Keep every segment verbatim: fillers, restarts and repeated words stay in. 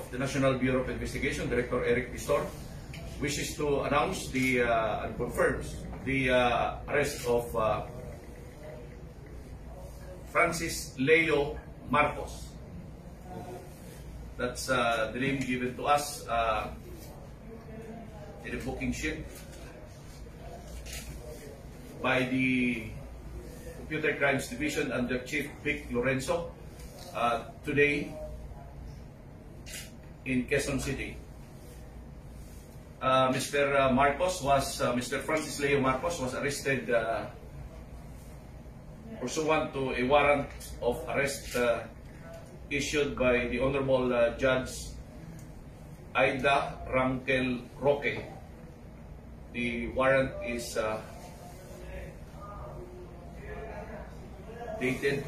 of the National Bureau of Investigation, Director Eric Pistor, wishes to announce the uh, and confirms the uh, arrest of uh, Francis Leo Marcos. That's uh, the name given to us uh, in the booking sheet by the Computer Crimes Division under Chief Vic Lorenzo uh, today in Quezon City. Uh, Mister Marcos was, uh, Mister Francis Leo Marcos was arrested uh, pursuant to a warrant of arrest uh, issued by the Honorable uh, Judge Aida Rangel Roque. The warrant is uh, dated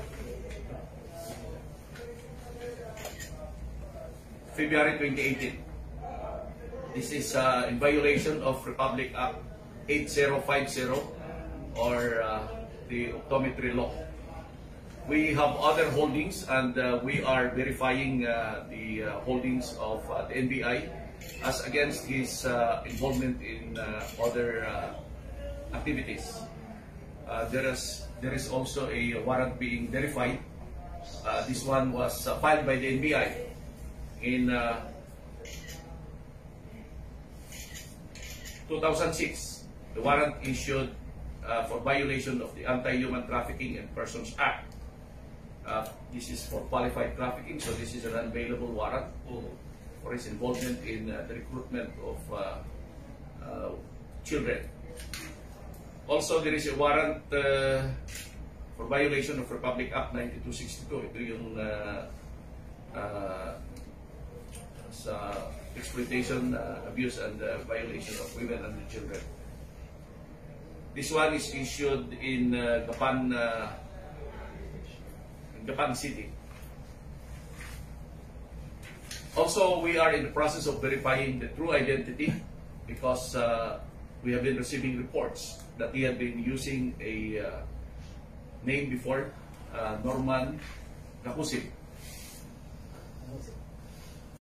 February twenty eighteen. This is uh, in violation of Republic Act eighty fifty or uh, the optometry law. We have other holdings, and uh, we are verifying uh, the uh, holdings of uh, the N B I as against his uh, involvement in uh, other uh, activities. Uh, there is there is also a warrant being verified. Uh, this one was uh, filed by the N B I in uh, two thousand six. The warrant issued uh, for violation of the Anti-Human Trafficking and Persons Act. Uh, this is for qualified trafficking, so this is an unavailable warrant for his involvement in uh, the recruitment of uh, uh, children. Also, there is a warrant uh, for violation of Republic Act ninety-two sixty-two. Ito yung uh, uh, sa exploitation, uh, abuse, and uh, violation of women and children. This one is issued in uh, Gapan, uh, Gapan City. Also, we are in the process of verifying the true identity because uh, we have been receiving reports that he had been using a uh, name before, uh, Norman Kakusip.